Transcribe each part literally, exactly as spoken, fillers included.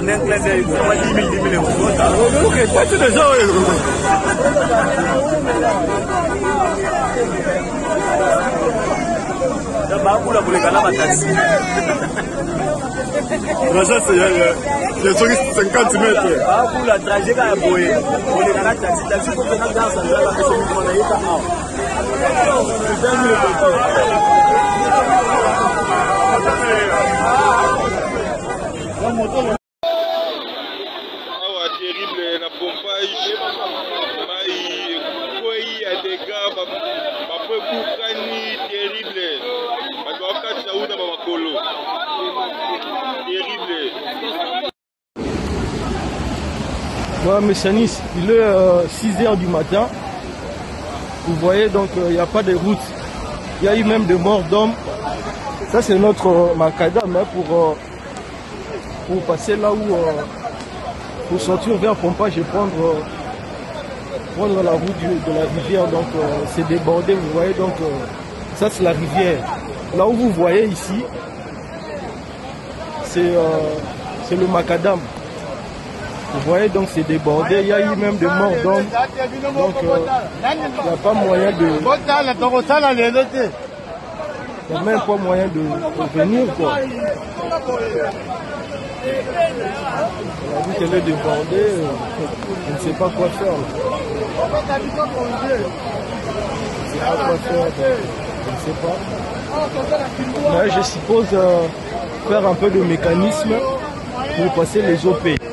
en un clin d'œil, on va dix mille, dix mille euros. Ok, pas tous les gens. Bakula kulekana matasi. Trajet c'est cinquante mètres. Bakula trajet ka boye. Kulekana taxi taxi ko tena dans sa la ko so ko na yeta aw. Awa terrible na pompage. Mai koi ya dégâts ba ba peu kukani terrible. Voilà, mes chanis, il est euh, six heures du matin. Vous voyez, donc il euh, n'y a pas de route. Il y a eu même des morts d'hommes. Ça, c'est notre euh, macadam hein, pour, euh, pour passer là où. Euh, pour sortir vers Pompage et prendre, euh, prendre la route du, de la rivière. Donc, euh, c'est débordé. Vous voyez, donc euh, ça, c'est la rivière. Là où vous voyez ici, c'est euh, le macadam. Vous voyez, donc c'est débordé. Il y a eu même des morts d'hommes. Donc il euh, n'y a pas moyen de. Il n'y a même pas moyen de, de venir quoi. La route elle est débordée. Je ne sais pas quoi faire. Je ne sais pas quoi faire. Je ne sais pas. Mais je suppose euh, faire un peu de mécanisme pour passer les O P.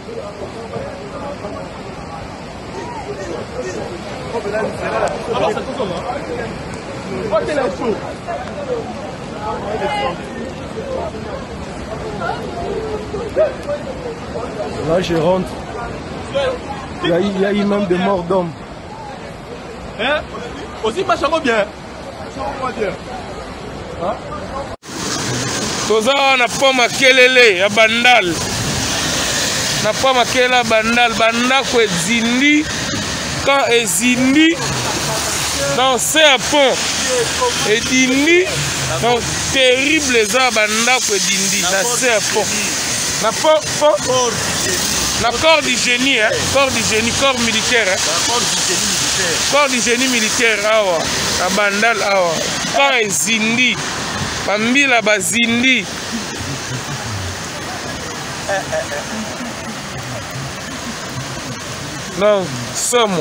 Là je rentre. Il y a, il y a eu même des morts d'hommes. Hein? Aussi pas bien. Toza na poma kelele ya bandal. Na poma kela bandal banda ko ezindi quand ezindi dans ce pont edindi donc terrible za banda ko edindi na ce pont. Na pont pont na corps du génie hein, corps du génie, corps militaire hein. Corps du génie militaire. Corps du génie militaire awa na bandal awa. Quand ezindi Bambila bazindi. Non, somo.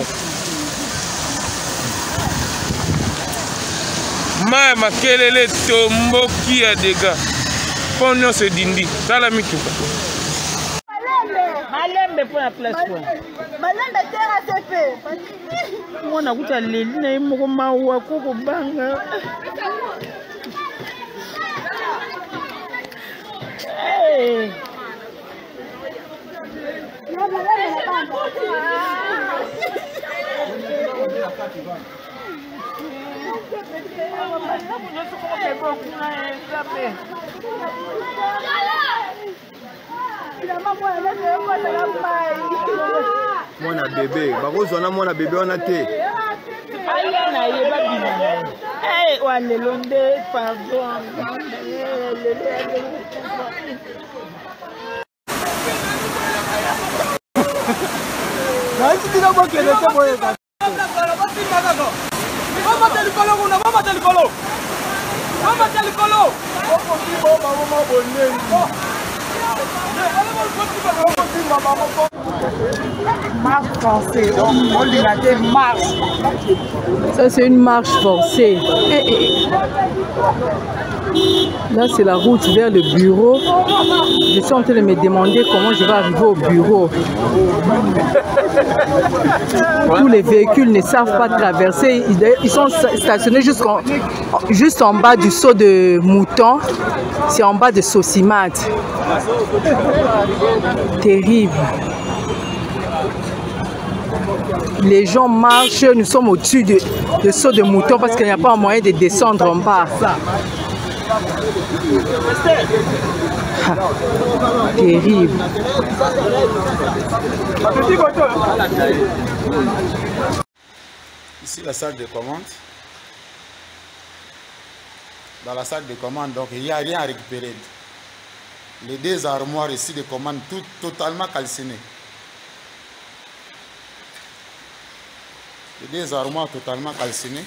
Ma makelele tomboki ya dégâts. Pognon se dindi. Tala mituka. Malembe pour la place quoi. Malembe terre A C P. Mwana kuta leli na imoko mawa koko banga. Hey. Mwana bébé, bakozona mwana bébé wana te. Aya na yeba bina. Eh wale londe pardon. Nasi tina kwa kele se boye ka. Mama telikolo kuna mama telikolo. Mama telikolo. Opo kibo mama mama bonengi. Marche forcée. On lui a dit marche. Ça c'est une marche forcée. Eh, eh. Là c'est la route vers le bureau. Je suis en train de me demander comment je vais arriver au bureau. Tous les véhicules ne savent pas traverser. Ils sont stationnés juste en, juste en bas du saut de mouton. C'est en bas de Saucimat. Terrible. Les gens marchent, nous sommes au-dessus de, de saut de mouton parce qu'il n'y a pas moyen de descendre en bas. Ah, terrible. Ici la salle de commande. Dans la salle de commande, donc il n'y a rien à récupérer. Les deux armoires ici de commande, tout totalement calcinées. Les deux armoires totalement calcinées.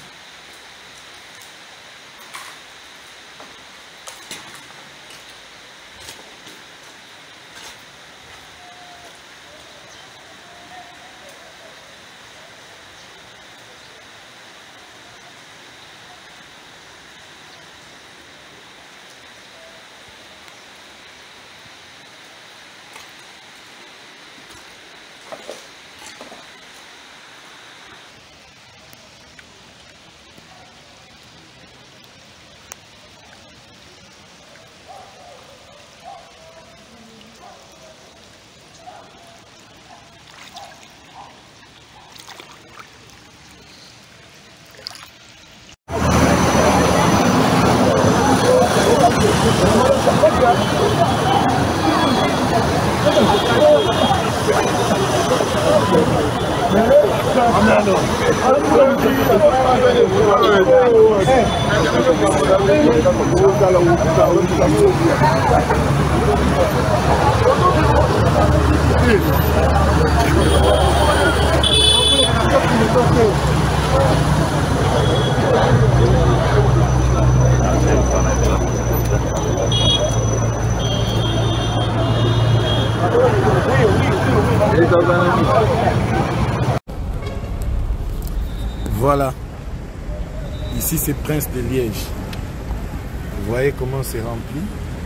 Voilà, ici c'est Prince de Liège. Vous voyez comment c'est rempli.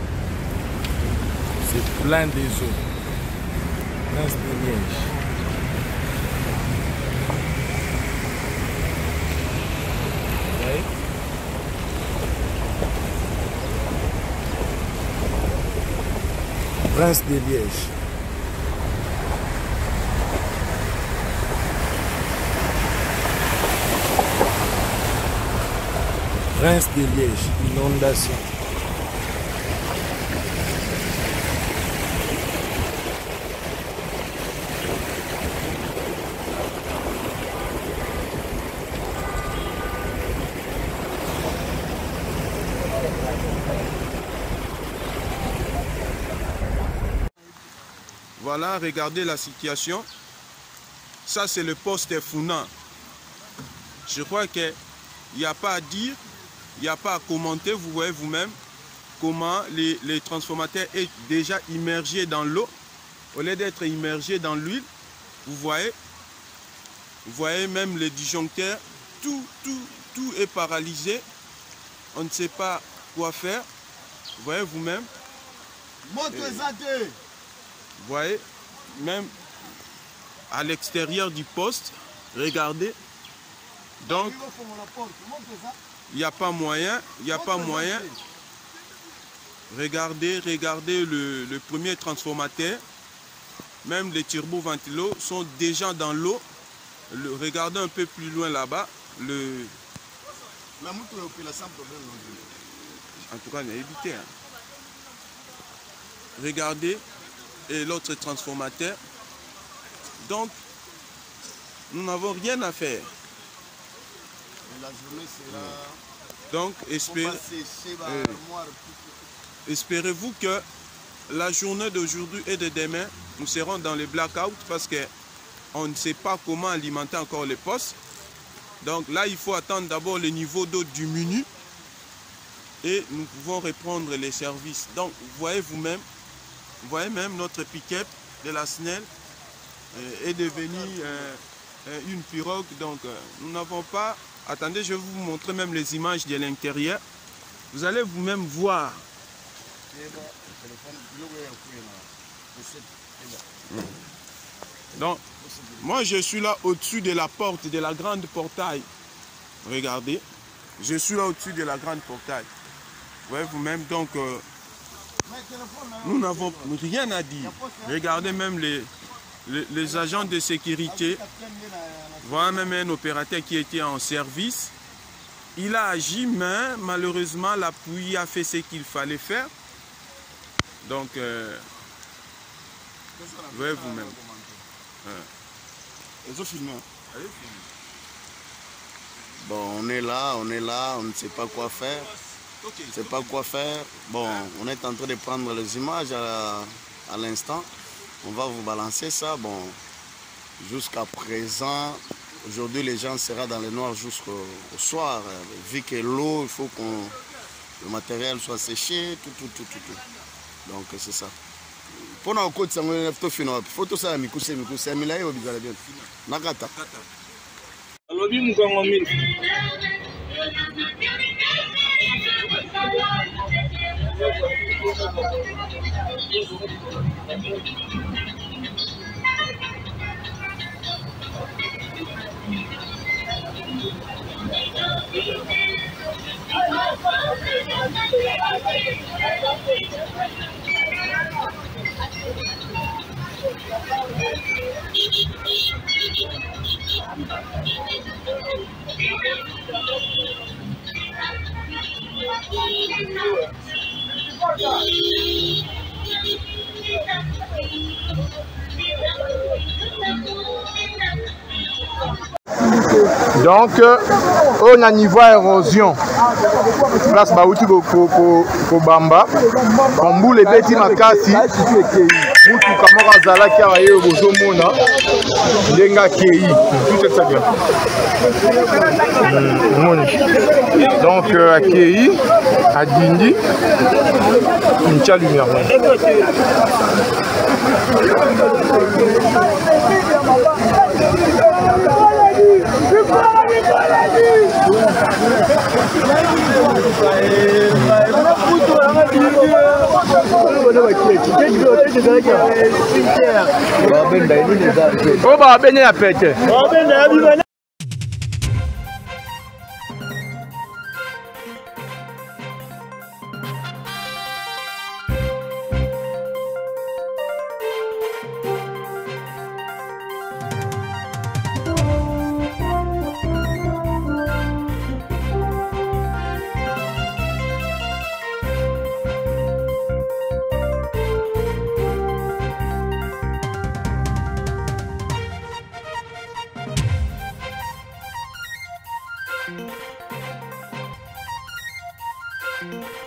C'est plein des eaux. Prince de Liège. Vous voyez? Prince de Liège. Prince de Liège, inondation. Voilà, regardez la situation. Ça, c'est le poste Founan. Je crois qu'il n'y a pas à dire. Il n'y a pas à commenter, vous voyez vous-même comment les, les transformateurs est déjà immergés dans l'eau. Au lieu d'être immergés dans l'huile, vous voyez, vous voyez même les disjoncteurs, tout, tout, tout est paralysé. On ne sait pas quoi faire. Vous voyez vous-même. Vous voyez, même à l'extérieur du poste, regardez. Donc, il n'y a pas moyen, il n'y a pas moyen. Regardez, regardez le, le premier transformateur. Même les turboventilos sont déjà dans l'eau. Regardez un peu plus loin là-bas. Le... En tout cas, on a évité. Hein. Regardez, et l'autre transformateur. Donc, nous n'avons rien à faire. La journée sera... Donc, espérez, euh, espérez-vous que la journée d'aujourd'hui et de demain, nous serons dans les blackouts parce qu'on ne sait pas comment alimenter encore les postes. Donc là, il faut attendre d'abord le niveau d'eau diminue et nous pouvons reprendre les services. Donc, vous voyez vous-même, vous voyez même notre pick-up de la S N E L euh, est devenue euh, une pirogue. Donc, euh, nous n'avons pas... Attendez, je vais vous montrer même les images de l'intérieur. Vous allez vous-même voir. Donc, moi je suis là au-dessus de la porte, de la grande portail. Regardez. Je suis là au-dessus de la grande portail. Vous voyez vous-même, donc, euh, nous n'avons rien à dire. Regardez même les, les, les agents de sécurité. Voilà même un opérateur qui était en service. Il a agi, mais malheureusement, la pluie a fait ce qu'il fallait faire. Donc, euh, vous voyez vous-même. Bon, on est là, on est là, on ne sait pas quoi faire. Je ne sais pas quoi faire. Bon, on est en train de prendre les images à, à l'instant. On va vous balancer ça. Bon, jusqu'à présent, aujourd'hui, les gens seront dans le noir jusqu'au soir. Vu que l'eau, il faut que le matériel soit séché, tout, tout, tout, tout. tout. Donc, c'est ça. Pour nous, il faut que tout ça, mikuse, mikuse, milaye, obizala bien. Nakata. Alobi mukongo mille. Donc, on a niveau érosion. Place Baouti Kobamba. On boule les petits makasi. Moutou Kamara Zala qui a eu au Bozomona. Lenga Kei. Tout est ça bien. Donc, à Kei, à Dindi, une tcha lumière. Oh bah ben ya pete. Thank you.